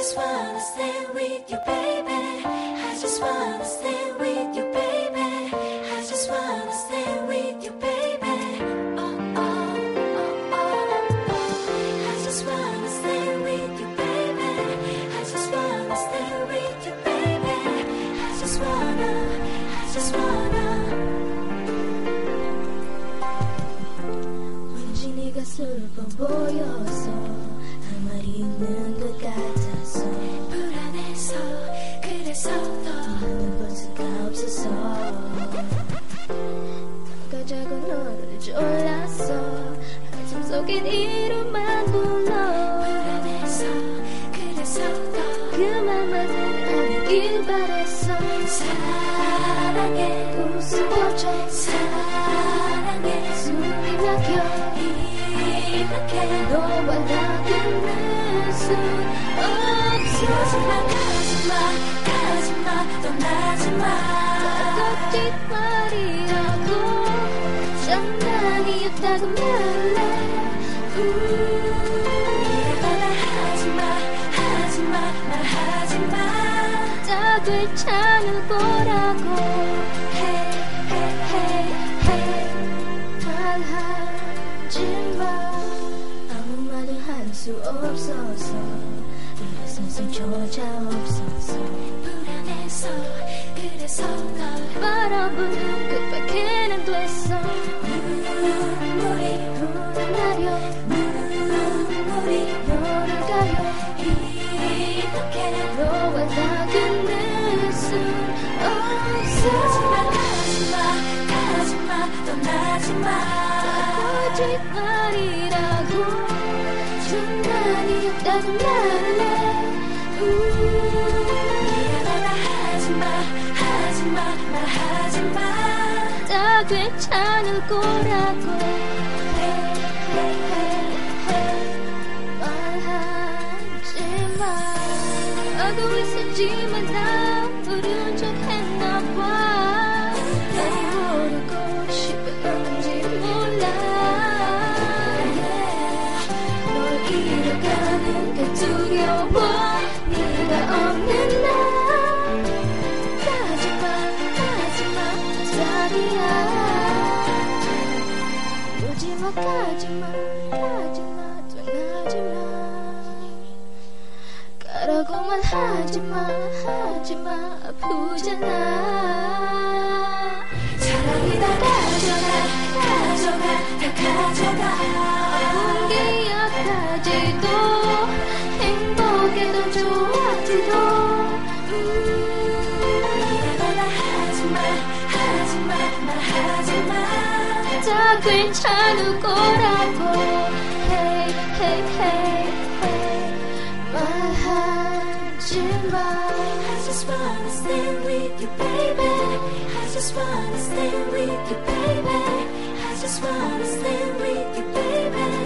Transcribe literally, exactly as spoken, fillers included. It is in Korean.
just wanna stay with you, baby. I just wanna stay with you, baby. I just wanna stay with you, baby. Oh, oh, oh, oh, oh. I just wanna stay with you, baby. I just wanna stay with you, baby. I just wanna, I just wanna. 왠지 네가 슬퍼 보여서 할 말이 있는 것 같아서 불안해서 그래서 더 하는 버스가 없어서 가자고 너를 졸랐어 한숨 속엔 이름만 불러 불안해서 그래서 더 그 맘만 아니길 바랬어 사랑해 웃어줘 사랑해 숨이 막혀 이렇게 너와 나 끝낼 순 없어 가지마 가지마 가지마 떠나지마 다 거짓말이라고 장난이었다고 말해 미안하다 하지마 하지마 말하지마 다 괜찮을 거라고 hey, hey, hey, hey. 말하지마 아무 말도 할 수 없어서 일어선 상처조차 없어서 불안해서 그래서 널 바라보는 끝밖에는 됐어 눈물이 흘러내려 눈물이 너를 가려 이렇게 너와 나 끝낼 순 없어 가지마 가지마 가지마 떠나지마 다 거짓말이라고 장난이었다고 말해 미안하다 하지마 하지마 말하지마 다 괜찮을 거라고 hey, hey, hey, hey. 말하지마 알고 있었지만 나 모른 척 했나봐 날 모르고 싶었는지 몰라 널 잃어가는 게 두려워 네가 없는 날 가지마 가지마 살이야 오지마 가지마 가지마 떠나지마 가라고만 하지마 하지마 아프잖아 사랑이 다 가져가 가져가 다 가져가 아픈 기억하지도 행복해도 좋았지도 미안하다 하지마 하지마 말하지마 다 괜찮을 거라고 hey, hey, hey, hey. 말하지마 I just wanna stay with you, baby. I just wanna stay with you, baby. I just wanna stay with you, baby.